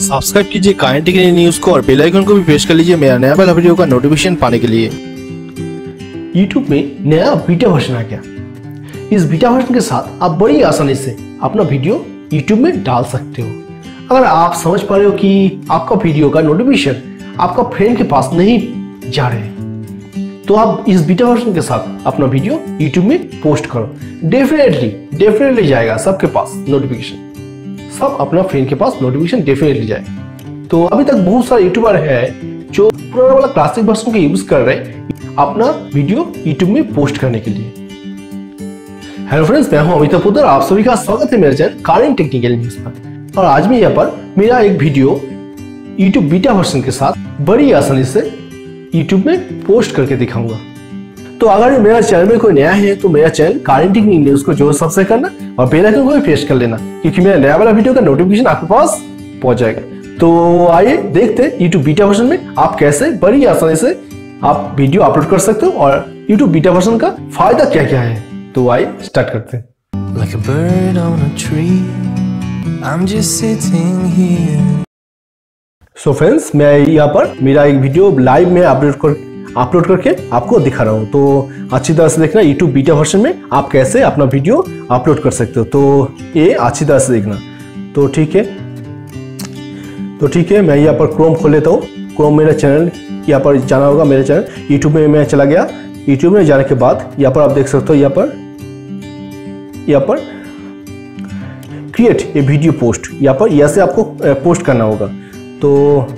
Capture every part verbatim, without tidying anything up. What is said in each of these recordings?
Subscribe कीजिए kinetic India news को और बेल आइकन को भी प्रेस कर लीजिए मेरा नया वाला वीडियो का नोटिफिकेशन पाने के लिए। YouTube में नया बीटा वर्जन आ गया। इस बीटा वर्जन के साथ आप बड़ी आसानी से अपना वीडियो YouTube में डाल सकते हो। अगर आप समझ पा रहे हो कि आपका वीडियो का नोटिफिकेशन आपका फ्रेंड के पास नहीं जा रहे तो आप इस बीटा वर्जन के साथ अपना वीडियो YouTube में पोस्ट करो। डेफिनेटली डेफिनेटली जाएगा सबके पास नोटिफिकेशन, सब अपना फ्रेंड के पास नोटिफिकेशन डेफिनेटली जाएगा। तो अभी तक बहुत सारे यूट्यूबर है जो पुराना वाला क्लासिक वर्जन का यूज कर रहे हैं अपना वीडियो यूट्यूब में पोस्ट करने के लिए। हेलो फ्रेंड्स, मैं हूं अमिताभ पुत्र, आप सभी का स्वागत है मेरे चैनल कारेंट टेक्निकल न्यूज पर। और आज मैं यहाँ पर मेरा एक वीडियो यूट्यूब बीटा वर्जन के साथ बड़ी आसानी से यूट्यूब में पोस्ट करके दिखाऊंगा। तो अगर मेरा चैनल में कोई नया है तो मेरा चैनल कारेंट टेक्निकल न्यूज को जरूर सब्सक्राइब करना और बेल आइकन को भी प्रेस कर लेना, क्योंकि मेरा नया वाला वीडियो का नोटिफिकेशन आपके पास पहुंच जाएगा। तो आइए देखते हैं यूट्यूब बीटा वर्जन में आप कैसे बड़ी आसानी से आप वीडियो अपलोड कर सकते हो और यूट्यूब बीटा वर्जन का फायदा क्या क्या है। तो आइए स्टार्ट करते हैं। Like a bird on a tree, I'm just sitting here. So friends, मैं यहाँ पर मेरा एक वीडियो लाइव में अपलोड कर अपलोड करके आपको दिखा रहा हूँ। तो अच्छी तरह से देखना यूट्यूब बीटा वर्जन में आप कैसे अपना वीडियो अपलोड कर सकते हो। तो ये अच्छी तरह से देखना। तो ठीक है तो ठीक है मैं यहाँ पर क्रोम खोल लेता हूँ। क्रोम मेरा चैनल यहाँ पर जाना होगा। मेरा चैनल यूट्यूब में मैं चला गया। यूट्यूब में जाने के बाद यहाँ पर आप देख सकते हो, यहाँ पर यहाँ पर क्रिएट ए वीडियो पोस्ट, यहाँ पर यहाँ से आपको पोस्ट करना होगा। तो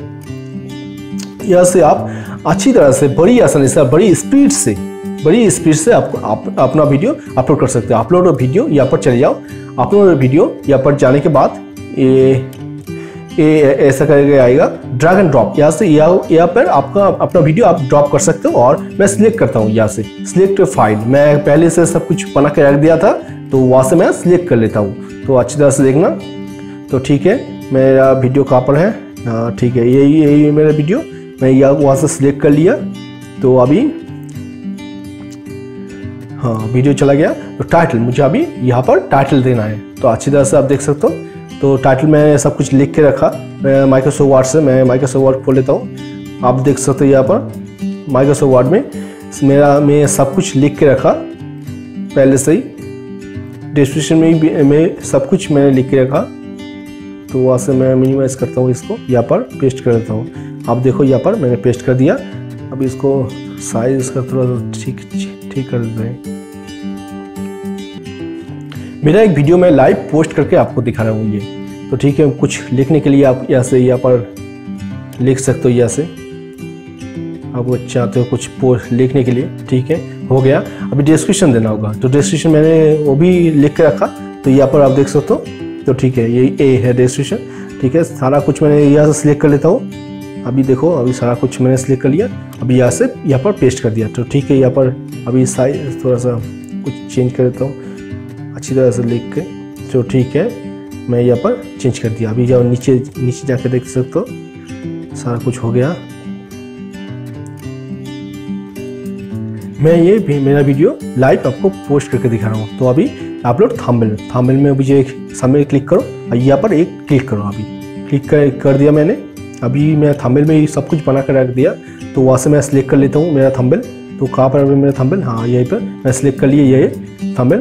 यहाँ से आप अच्छी तरह से बड़ी आसानी से बड़ी स्पीड से बड़ी स्पीड से आपको आप, अपना वीडियो अपलोड कर सकते हो। अपलोड वीडियो यहाँ पर चले जाओ। अपलोड वीडियो यहाँ पर जाने के बाद ये ये ऐसा करके आएगा ड्रैग एंड ड्रॉप। यहाँ से यहाँ यहाँ पर आपका अपना वीडियो आप ड्रॉप कर सकते हो। और मैं सिलेक्ट करता हूँ यहाँ से सिलेक्ट फाइल। मैं पहले से सब कुछ बना के रख दिया था तो वहाँ से मैं सिलेक्ट कर लेता हूँ। तो अच्छी तरह से देखना। तो ठीक है मेरा वीडियो कहाँ पर है, हाँ ठीक है यही यही मेरा वीडियो मैं यहाँ वहाँ से सिलेक्ट कर लिया। तो अभी हाँ वीडियो चला गया। तो टाइटल मुझे अभी यहाँ पर टाइटल देना है। तो अच्छी तरह से आप देख सकते हो। तो टाइटल में सब कुछ लिख के रखा। मैं माइक्रोसॉफ्ट वर्ड से मैं माइक्रोसॉफ्ट वर्ड खोल लेता हूँ। आप देख सकते हो यहाँ पर माइक्रोसॉफ्ट वर्ड में मेरा मैं सब कुछ लिख के रखा पहले से ही। डिस्क्रिप्शन में भी मैं सब कुछ मैंने लिख के रखा। तो वहाँ से मैं मिनिमाइज करता हूँ, इसको यहाँ पर पेस्ट कर देता हूँ। आप देखो यहाँ पर मैंने पेस्ट कर दिया। अब इसको साइज इसका थोड़ा ठीक ठीक कर देते हैं। मेरा एक वीडियो में लाइव पोस्ट करके आपको दिखा रहा हूँ ये। तो ठीक है कुछ लिखने के लिए आप यहाँ से यहाँ पर लिख सकते हो। यहाँ से आप चाहते हो कुछ पोस्ट लिखने के लिए, ठीक है हो गया। अभी डिस्क्रिप्शन देना होगा। तो डिस्क्रिप्शन मैंने वो भी लिख के रखा। तो यहाँ पर आप देख सकते हो। तो ठीक है ये ए है डिस्क्रिप्शन। ठीक है सारा कुछ मैंने यहाँ से सिलेक्ट कर लेता हूँ। अभी देखो अभी सारा कुछ मैंने सिलेक्ट कर लिया। अभी यहाँ से यहाँ पर पेस्ट कर दिया। तो ठीक है यहाँ पर अभी साइज थोड़ा सा कुछ चेंज कर देता हूँ अच्छी तरह से लिख के। तो ठीक है मैं यहाँ पर चेंज कर दिया। अभी जाओ नीचे नीचे जाके देख सकते हो सारा कुछ हो गया। मैं ये भी मेरा वीडियो लाइव आपको पोस्ट करके दिखा रहा हूँ। तो अभी अपलोड थंबनेल थंबनेल में मुझे एक थंबनेल क्लिक करो और यहाँ पर एक क्लिक करो। अभी क्लिक कर, कर दिया मैंने। अभी मैं थंबनेल में सब कुछ बना कर रख दिया। तो वहाँ से मैं सिलेक्ट कर लेता हूँ मेरा थंबनेल। तो कहाँ पर मेरा थंबनेल, हाँ यहीं पर मैं सिलेक्ट कर लिया ये थंबनेल।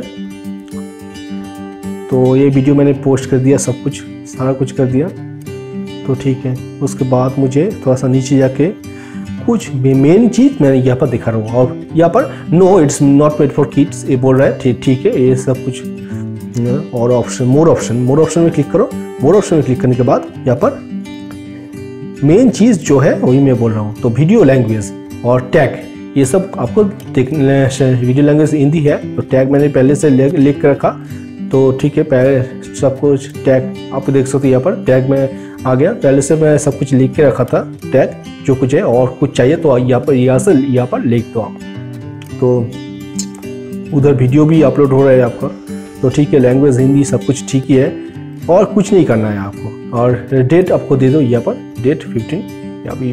तो ये वीडियो मैंने पोस्ट कर दिया, सब कुछ सारा कुछ कर दिया। तो ठीक है उसके बाद मुझे थोड़ा सा नीचे जाके कुछ मेन चीज़ मैं यहाँ पर दिखा रहा हूँ। और यहाँ पर no it's not made for kids ये बोल रहा है। ठीक ठीक है ये सब कुछ। और option more option more option में क्लिक करो। मोर ऑप्शन में क्लिक करने के बाद यहाँ पर मेन चीज़ जो है वही मैं बोल रहा हूँ। तो वीडियो लैंग्वेज और टैग ये सब आपको देखना। वीडियो लैंग्वेज हिंदी है तो टैग मैंने पहले से लिख कर रखा। तो ठीक है पहले सब कुछ टैग आप देख सकते हो यहाँ पर टैग में आ गया। पहले से मैं सब कुछ लिख के रखा था टैग जो कुछ है। और कुछ चाहिए तो यहाँ पर यहाँ से यहाँ पर लिख दो आप। तो उधर वीडियो भी अपलोड हो रहा है आपका। तो ठीक है लैंग्वेज हिंदी सब कुछ ठीक ही है और कुछ नहीं करना है आपको। और डेट आपको दे दो यहाँ पर डेट फिफ्टीन अभी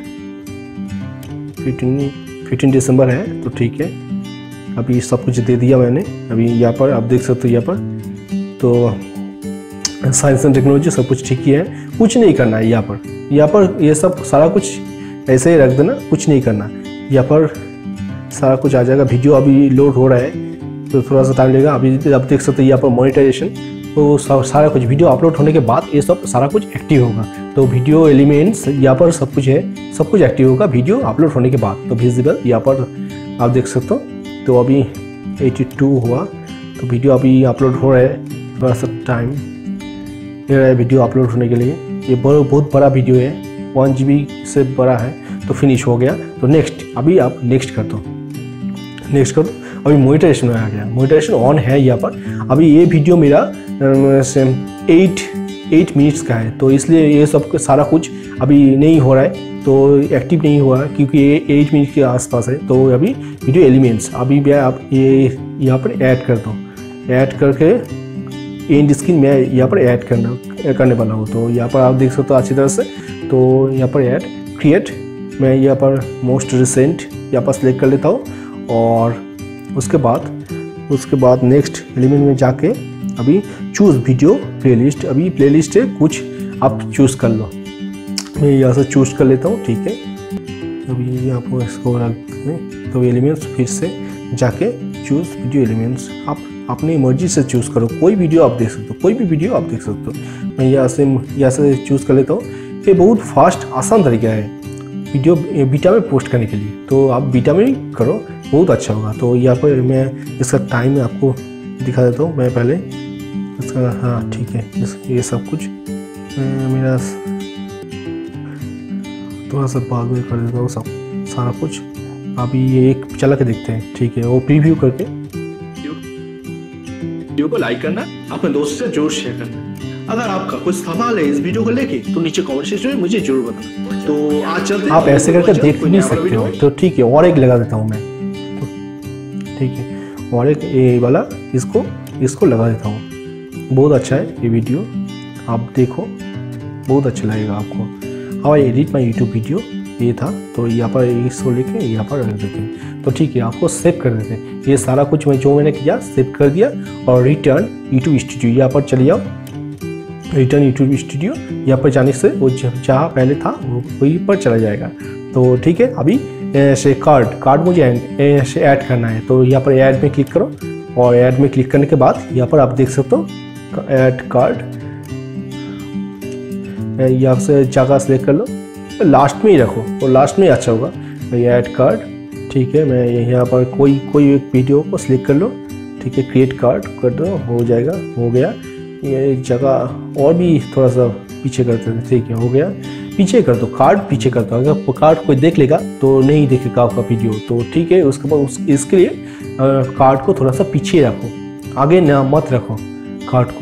फिफ्टीन फिफ्टीन दिसंबर है। तो ठीक है अभी सब कुछ दे दिया मैंने। अभी यहाँ पर आप देख सकते हो यहाँ पर। तो साइंस एंड टेक्नोलॉजी सब कुछ ठीक ही है, कुछ नहीं करना है यहाँ पर। यहाँ पर ये सब सारा कुछ ऐसे ही रख देना, कुछ नहीं करना। यहाँ पर सारा कुछ आ जाएगा। वीडियो अभी लोड हो रहा है तो थोड़ा सा टाइम लगेगा। अभी आप देख सकते हैं यहाँ पर मोनेटाइजेशन, तो सारा कुछ वीडियो अपलोड होने के बाद ये सब सारा कुछ एक्टिव होगा। तो वीडियो एलिमेंट्स यहाँ पर सब कुछ है, सब कुछ एक्टिव होगा वीडियो अपलोड होने के बाद। तो विजिबल यहाँ पर आप देख सकते हो। तो अभी बयासी हुआ, तो वीडियो अभी अपलोड हो रहा है, थोड़ा सा टाइम ले रहा है वीडियो अपलोड होने के लिए। ये बहुत बड़ा वीडियो है, वन जी बी से बड़ा है। तो फिनिश हो गया। तो नेक्स्ट, अभी आप नेक्स्ट कर दो, नेक्स्ट कर दो। अभी मोनेटाइजेशन में आ गया, मोनेटाइजेशन ऑन है यहाँ पर। अभी ये वीडियो मेरा एट एट मिनट्स का है, तो इसलिए ये सब सारा कुछ अभी नहीं हो रहा है, तो एक्टिव नहीं हुआ है क्योंकि ये एट मिनट के आसपास है। तो अभी वीडियो एलिमेंट्स अभी मैं आप ये यहाँ पर ऐड कर दो, ऐड करके एंड स्क्रीन में यहाँ पर ऐड करना करने वाला हूँ। तो यहाँ पर आप देख सकते हो अच्छी तरह से। तो यहाँ पर ऐड क्रिएट, मैं यहाँ पर मोस्ट रिसेंट यहाँ पर सेलेक्ट कर लेता हूँ और उसके बाद उसके बाद नेक्स्ट एलिमेंट में जाके अभी चूज़ वीडियो प्लेलिस्ट। अभी प्लेलिस्ट है कुछ, आप चूज़ कर लो। मैं यहाँ से चूज़ कर लेता हूँ, ठीक है। अभी यहाँ पर इसको रख दें। तो एलिमेंट्स फिर से जाके चूज़ वीडियो एलिमेंट्स, आप अपनी मर्जी से चूज़ करो। कोई वीडियो आप देख सकते हो, कोई भी वीडियो आप देख सकते हो। मैं यहाँ से यहाँ से चूज़ कर लेता हूँ। ये बहुत फास्ट आसान तरीका है वीडियो बीटा में पोस्ट करने के लिए। तो आप बीटा में ही करो, बहुत अच्छा होगा। तो यहाँ पर मैं इसका टाइम आपको दिखा देता हूँ। मैं पहले इसका, हाँ ठीक है, इस ये सब कुछ मेरा थोड़ा सा बाद में कर देता हूँ सब सारा कुछ। अभी ये एक चला के देखते हैं, ठीक है। वो प्रीव्यू करके वीडियो को लाइक करना, अपने दोस्तों से जरूर शेयर करना। अगर आपका कुछ सवाल है इस वीडियो को लेके तो नीचे कमेंट सेक्शन में मुझे जरूर बताना। तो आज चलते आप ऐसे करके देख नहीं सकते हो, तो ठीक है। और एक लगा देता हूँ मैं, तो ठीक है। और एक ये वाला इसको इसको लगा देता हूँ। बहुत अच्छा है ये वीडियो, आप देखो, बहुत अच्छा लगेगा आपको। How I edit my YouTube video ये था। तो यहाँ पर इसको लेके यहाँ पर रख देते हैं। तो ठीक है, आपको सेव कर देते हैं। ये सारा कुछ मैं जो मैंने किया सेव कर दिया और रिटर्न यूट्यूब स्टूडियो यहाँ पर चले जाओ। रिटर्न यूट्यूब स्टूडियो यहाँ पर जाने से वो जहाँ पहले था वो वहीं पर चला जाएगा। तो ठीक है, अभी ऐसे कार्ड कार्ड मुझे ऐसे ऐड करना है। तो यहाँ पर ऐड में क्लिक करो और ऐड में क्लिक करने के बाद यहाँ पर आप देख सकते हो ऐड कार्ड, यहाँ से जगह सेलेक्ट कर लो, लास्ट में ही रखो, तो लास्ट में ही अच्छा होगा। ऐड कार्ड, ठीक है। मैं यहाँ पर कोई कोई एक वीडियो को सिलेक्ट कर लो, ठीक है। क्रिएट कार्ड कर दो, हो जाएगा, हो गया। ये जगह और भी थोड़ा सा पीछे करते थे, ठीक है, हो गया। पीछे कर दो, कार्ड पीछे कर दो। अगर कार्ड कोई देख लेगा तो नहीं देखेगा आपका वीडियो, तो ठीक है। उसके बाद उस इसके लिए कार्ड को थोड़ा सा पीछे रखो, आगे ना मत रखो, कार्ड को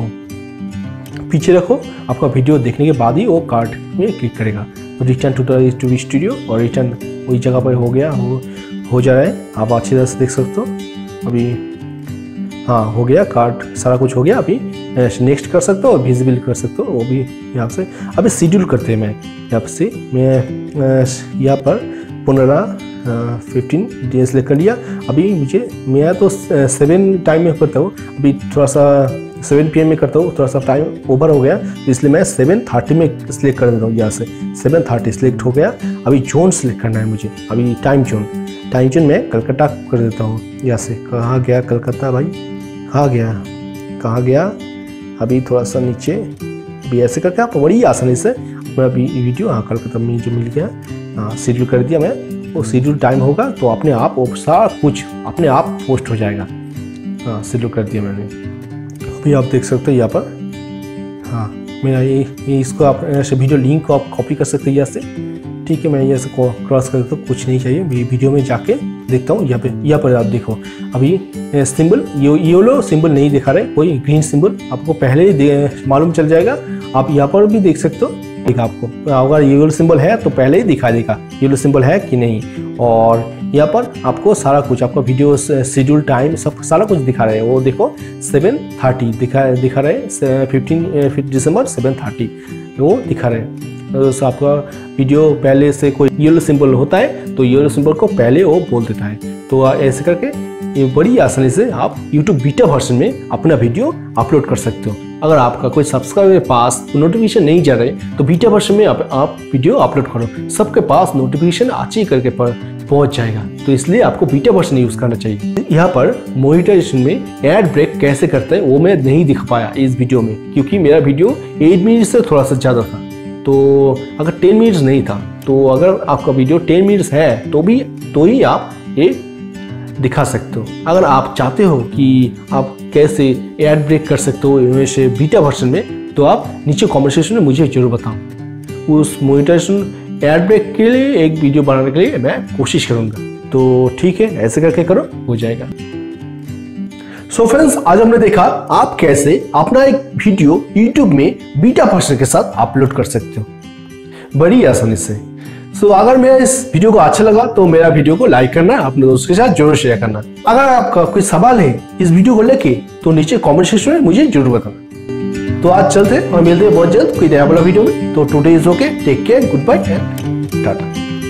पीछे रखो। आपका वीडियो देखने के बाद ही वो कार्ड में क्लिक करेगा। तो return to the YouTube studio और रिटर्न वही जगह पर हो गया, हो हो जा रहा है। आप अच्छी तरह से देख सकते हो। अभी हाँ हो गया, कार्ड सारा कुछ हो गया। अभी नेक्स्ट कर सकते हो और विजिबल कर सकते हो, वो भी यहाँ से। अभी शेड्यूल करते हैं। मैं यहाँ से मैं यहाँ पर पंद्रह फिफ्टीन डेज ले कर लिया। अभी मुझे मैं तो सेवन टाइम में करता हूँ, अभी थोड़ा सा सेवन पी एम में करता हूँ, थोड़ा सा टाइम ओवर हो गया, इसलिए मैं सेवन थर्टी में सिलेक्ट कर देता हूँ। यहाँ से सेवन थर्टी सिलेक्ट हो गया। अभी जोन सिलेक्ट करना है मुझे, अभी टाइम जोन टाइम जोन मैं कलकत्ता कर देता हूँ। यहाँ से कहाँ गया कलकत्ता भाई, कहाँ गया कहाँ गया अभी थोड़ा सा नीचे। अभी ऐसे करके आप बड़ी आसानी से मैं अभी वीडियो हाँ कलकत्ता में जो मिल गया, हाँ शेड्यूल कर दिया मैं। वो शेड्यूल टाइम होगा तो अपने आप वो सारा कुछ अपने आप पोस्ट हो जाएगा। हाँ शेड्यूल कर दिया मैंने। अभी आप देख सकते हो यहाँ पर, हाँ मेरा ये, ये इसको आप ऐसे वीडियो लिंक को आप कॉपी कर सकते हैं यहाँ से, ठीक है। मैं यहाँ से क्रॉस कर देता हूँ, कुछ नहीं चाहिए। वीडियो में जाके देखता हूँ। यहाँ पे यहाँ पर आप देखो, अभी सिंबल येलो सिंबल नहीं दिखा रहे, कोई ग्रीन सिंबल आपको पहले ही मालूम चल जाएगा। आप यहाँ पर भी देख सकते हो, देखा आपको अगर येलो सिंबल है तो पहले ही दिखा देगा येलो सिंबल है कि नहीं। और यहाँ पर आपको सारा कुछ आपका वीडियो शेड्यूल टाइम सब सारा कुछ दिखा रहे हैं। वो देखो सेवन थर्टी दिखा दिखा रहे फिफ्टीन दिसंबर सेवन थर्टी वो दिखा रहे हैं। तो आपका वीडियो पहले से कोई येलो सिंबल होता है तो येलो सिंबल को पहले वो बोल देता है। तो ऐसे करके ये बड़ी आसानी से आप यूट्यूब बीटा वर्जन में अपना वीडियो अपलोड कर सकते हो। अगर आपका कोई सब्सक्राइबर के पास नोटिफिकेशन नहीं जा रहे तो बीटा वर्जन में आप, आप वीडियो अपलोड करो, सबके पास नोटिफिकेशन अच्छी करके पहुंच जाएगा। तो इसलिए आपको बीटा वर्जन यूज करना चाहिए। यहाँ पर मोनेटाइजेशन में एड ब्रेक कैसे करते हैं वो मैं नहीं दिख पाया इस वीडियो में, क्योंकि मेरा वीडियो एट मिनट से थोड़ा सा ज़्यादा था। तो अगर टेन मिनट्स नहीं था तो अगर आपका वीडियो टेन मिनट्स है तो भी तो ही आप ये दिखा सकते हो। अगर आप चाहते हो कि आप कैसे एड ब्रेक कर सकते हो इनमें से बीटा वर्जन में, तो आप नीचे कमेंट सेक्शन में मुझे जरूर बताओ। उस मोनेटाइजेशन एड ब्रेक के लिए एक वीडियो बनाने के लिए मैं कोशिश करूंगा। तो ठीक है, ऐसे करके करो, हो जाएगा। सो so फ्रेंड्स, आज हमने देखा आप कैसे अपना एक वीडियो यूट्यूब में बीटा वर्जन के साथ अपलोड कर सकते हो बड़ी आसानी से। सो so, अगर मेरा इस वीडियो को अच्छा लगा तो मेरा वीडियो को लाइक करना, अपने दोस्तों के साथ जरूर शेयर करना। अगर आपका कोई सवाल है इस वीडियो को लेके तो नीचे कमेंट सेक्शन में मुझे जरूर बताना। तो आज चलते और मिलते हैं बहुत जल्द कोई नया वाला वीडियो में। तो today is okay, take care, goodbye and Tata.